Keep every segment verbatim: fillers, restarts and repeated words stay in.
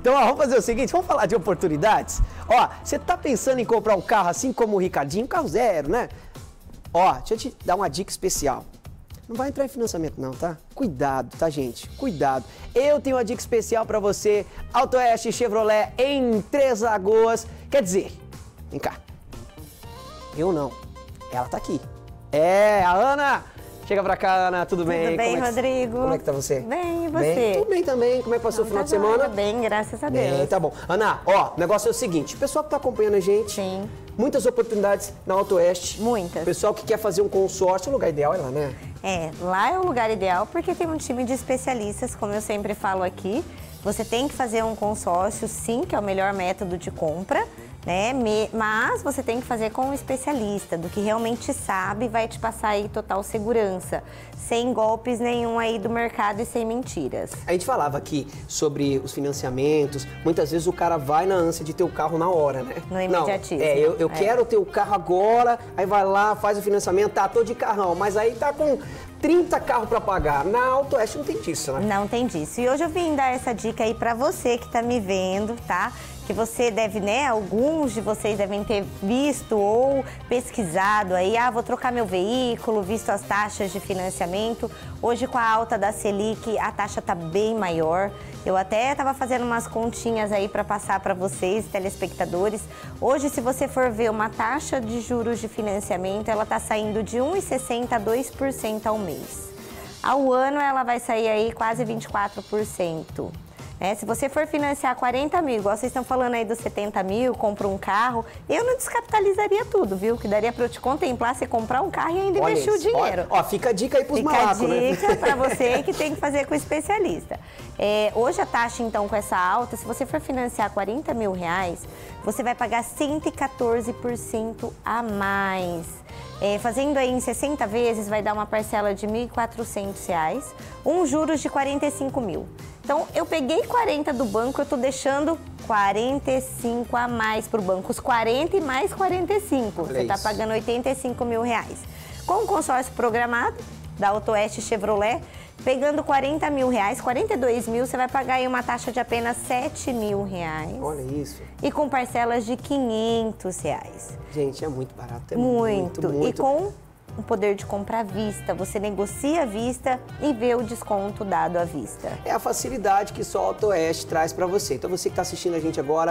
Então, ó, vamos fazer o seguinte, vamos falar de oportunidades? Ó, você tá pensando em comprar um carro assim como o Ricardinho, um carro zero, né? Ó, deixa eu te dar uma dica especial. Não vai entrar em financiamento não, tá? Cuidado, tá, gente? Cuidado. Eu tenho uma dica especial pra você. Auto Oeste Chevrolet em Três Lagoas. Quer dizer, vem cá. Eu não. Ela tá aqui. É, a Ana. Chega pra cá, Ana. Tudo bem? Tudo bem, como é que, Rodrigo? Como é que tá você? Bem, e você? Bem? Tudo bem também. Como é que passou Não, o final tá de semana? joia, bem, graças a Deus. Bem, tá bom. Ana, ó, o negócio é o seguinte. O pessoal que tá acompanhando a gente... Sim. Muitas oportunidades na Auto Oeste. Muitas. O pessoal que quer fazer um consórcio, o lugar ideal é lá, né? É, lá é o lugar ideal porque tem um time de especialistas, como eu sempre falo aqui. Você tem que fazer um consórcio, sim, que é o melhor método de compra, né? Mas você tem que fazer com um especialista, do que realmente sabe, vai te passar aí total segurança, sem golpes nenhum aí do mercado e sem mentiras. A gente falava aqui sobre os financiamentos, muitas vezes o cara vai na ânsia de ter o carro na hora, né? No imediatismo. Não, é, eu, eu é. quero ter o carro agora, aí vai lá, faz o financiamento, tá, tô de carrão, mas aí tá com trinta carros para pagar. Na Auto Oeste não tem disso, né? Não tem disso. E hoje eu vim dar essa dica aí para você que tá me vendo, tá? Que você deve, né, alguns de vocês devem ter visto ou pesquisado aí, ah, vou trocar meu veículo, visto as taxas de financiamento. Hoje com a alta da Selic, a taxa tá bem maior. Eu até estava fazendo umas continhas aí para passar para vocês, telespectadores. Hoje, se você for ver uma taxa de juros de financiamento, ela tá saindo de um vírgula sessenta a dois por cento ao mês. Ao ano, ela vai sair aí quase vinte e quatro por cento. É, se você for financiar quarenta mil, igual vocês estão falando aí dos setenta mil, compra um carro, eu não descapitalizaria tudo, viu? Que daria para eu te contemplar você comprar um carro e ainda Olha investir isso, o dinheiro. Ó, ó, fica a dica aí pros fica malacos, a né? dica para você que tem que fazer com o especialista. É, hoje a taxa, então, com essa alta, se você for financiar quarenta mil reais, você vai pagar cento e quatorze por cento a mais. É, fazendo aí em sessenta vezes, vai dar uma parcela de mil e quatrocentos reais, um juros de quarenta e cinco mil. Então, eu peguei quarenta do banco, eu tô deixando quarenta e cinco a mais pro banco. Os quarenta e mais quarenta e cinco. Olha Você tá isso. pagando oitenta e cinco mil reais. Com o consórcio programado da Auto Oeste Chevrolet, pegando quarenta mil reais, quarenta e dois mil, você vai pagar aí uma taxa de apenas sete mil reais. Olha isso. E com parcelas de quinhentos reais. Gente, é muito barato. É Muito. muito, muito. E com o poder de comprar à vista, você negocia à vista e vê o desconto dado à vista. É a facilidade que só a Auto Oeste traz para você. Então você que está assistindo a gente agora,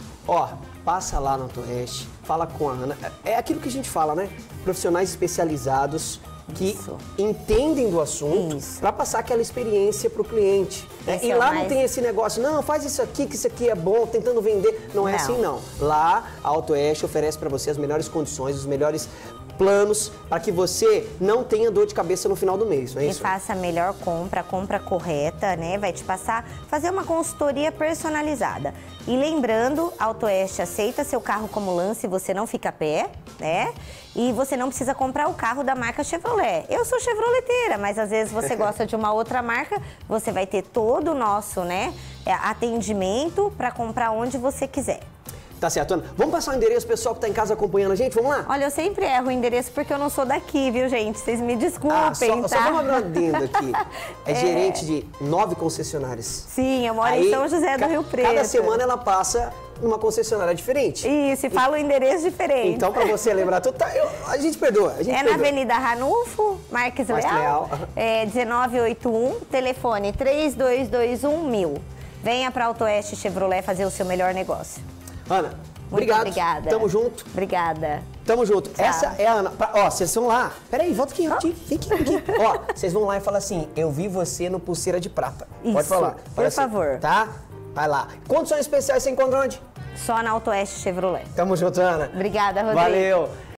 ó, passa lá na Auto Oeste, fala com a Ana. É aquilo que a gente fala, né? Profissionais especializados que Isso. entendem do assunto Isso. para passar aquela experiência para o cliente. Né? Esse E é o lá não mais- tem esse negócio, não, faz isso aqui, que isso aqui é bom, tentando vender. Não é Não. assim, não. Lá, a Auto Oeste oferece para você as melhores condições, os melhores planos para que você não tenha dor de cabeça no final do mês, não é E isso? faça a melhor compra, a compra correta, né? Vai te passar, fazer uma consultoria personalizada. E lembrando, a Auto Oeste aceita seu carro como lance, você não fica a pé, né? E você não precisa comprar o carro da marca Chevrolet. Eu sou chevroleteira, mas às vezes você gosta de uma outra marca, você vai ter todo o nosso, né, atendimento para comprar onde você quiser. Tá certo, Ana. Vamos passar o endereço, pessoal que tá em casa acompanhando a gente? Vamos lá? Olha, eu sempre erro o endereço porque eu não sou daqui, viu, gente? Vocês me desculpem, Ah, só, tá? só vamos abrir um adendo aqui. É, gerente de nove concessionárias. Sim, eu moro Aí, em São José do ca- Rio Preto. Cada semana ela passa numa concessionária diferente. Isso, e fala o endereço diferente. Então, pra você lembrar tudo, tá, eu- a gente perdoa. A gente É na perdoa. Avenida Ranulfo, Marques Marques Leal, Leal. é dezenove oitenta e um, telefone três dois dois um mil. Venha para Auto Oeste Chevrolet fazer o seu melhor negócio. Ana, Muito obrigado. obrigada. Tamo junto. Obrigada. Tamo junto. Tchau. Essa é a Ana. Pra- Ó, vocês vão lá. Peraí, volta aqui, volta aqui. Vem aqui, vem aqui. Ó, vocês vão lá e falam assim, eu vi você no Pulseira de Prata. Pode Isso, falar. por Fala assim, favor. Tá? Vai lá. Condições especiais você encontra onde? Só na Auto Oeste Chevrolet. Tamo junto, Ana. Obrigada, Rodrigo. Valeu.